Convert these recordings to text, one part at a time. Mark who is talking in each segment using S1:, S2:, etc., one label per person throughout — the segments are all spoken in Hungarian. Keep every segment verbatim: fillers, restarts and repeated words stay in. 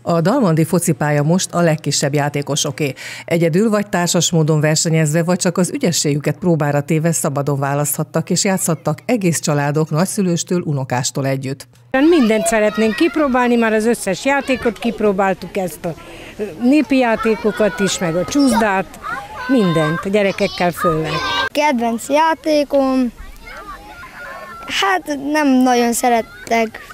S1: A dalmandi focipálya most a legkisebb játékosoké. Egyedül vagy társas módon versenyezve, vagy csak az ügyességüket próbára téve szabadon választhattak és játszhattak egész családok nagyszülőstől, unokástól együtt.
S2: Mindent szeretnénk kipróbálni, már az összes játékot kipróbáltuk, ezt a népi játékokat is, meg a csúszdát, mindent a gyerekekkel főleg.
S3: Kedvenc játékom, hát nem nagyon szerettek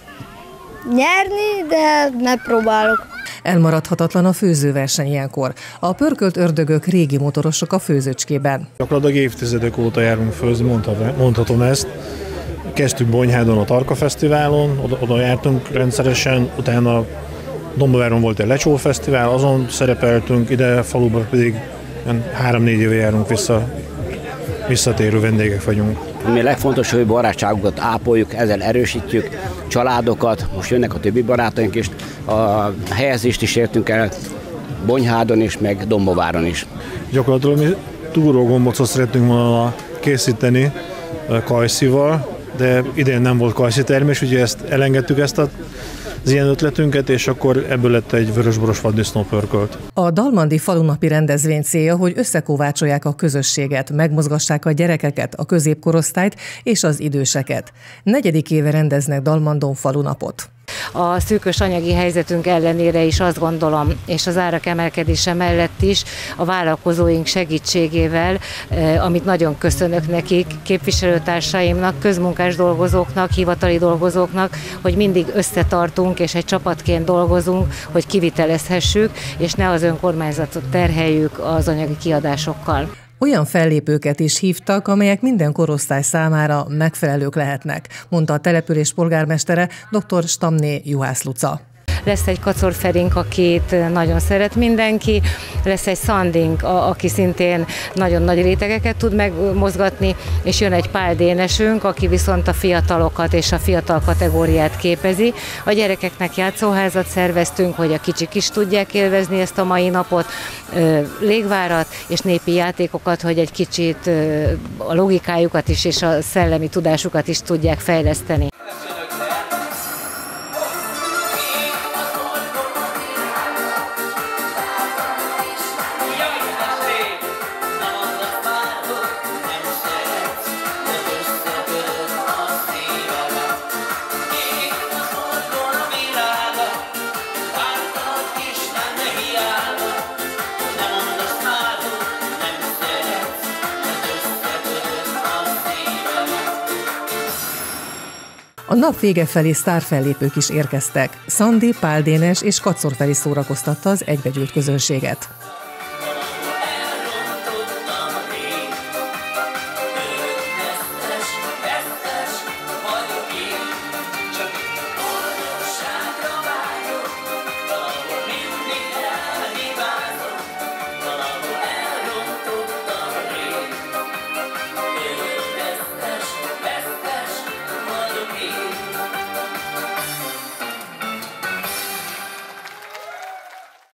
S3: nyerni, de megpróbálok.
S1: Elmaradhatatlan a főzőverseny ilyenkor. A pörkölt ördögök régi motorosok a főzőcskében.
S4: Gyakorlatilag évtizedek óta járunk főzni, mondhatom ezt. Kezdtük Bonyhádon a Tarka Fesztiválon, oda, oda jártunk rendszeresen, utána Dombováron volt egy Lecsó Fesztivál, azon szerepeltünk, ide faluban pedig három-négy éve járunk vissza, visszatérő vendégek vagyunk.
S5: Mi a legfontosabb, hogy barátságokat ápoljuk, ezzel erősítjük családokat, most jönnek a többi barátaink is, a helyezést is értünk el Bonyhádon is, meg Dombováron is.
S4: Gyakorlatilag mi túrógombocot szerettünk volna készíteni kajszival, de idén nem volt kajszi termés, ugye ezt elengedtük ezt a az ilyen ötletünket, és akkor ebből lett egy vörösboros vaddisznó pörkölt.
S1: A dalmandi falunapi rendezvény célja, hogy összekovácsolják a közösséget, megmozgassák a gyerekeket, a középkorosztályt és az időseket. Negyedik éve rendeznek Dalmandon falunapot.
S6: A szűkös anyagi helyzetünk ellenére is azt gondolom, és az árak emelkedése mellett is a vállalkozóink segítségével, amit nagyon köszönök nekik, képviselőtársaimnak, közmunkás dolgozóknak, hivatali dolgozóknak, hogy mindig összetartunk és egy csapatként dolgozunk, hogy kivitelezhessük, és ne az önkormányzatot terheljük az anyagi kiadásokkal.
S1: Olyan fellépőket is hívtak, amelyek minden korosztály számára megfelelők lehetnek, mondta a település polgármestere, dr. Stamné Juhász Luca.
S6: Lesz egy kacorferink, akit nagyon szeret mindenki, lesz egy szandink, aki szintén nagyon nagy rétegeket tud megmozgatni, és jön egy páldénesünk, aki viszont a fiatalokat és a fiatal kategóriát képezi. A gyerekeknek játszóházat szerveztünk, hogy a kicsik is tudják élvezni ezt a mai napot, légvárat és népi játékokat, hogy egy kicsit a logikájukat is és a szellemi tudásukat is tudják fejleszteni.
S1: A nap vége felé sztárfellépők is érkeztek. Szandi, Pál Dénes és Kaczor Feri szórakoztatta az egybegyűlt közönséget.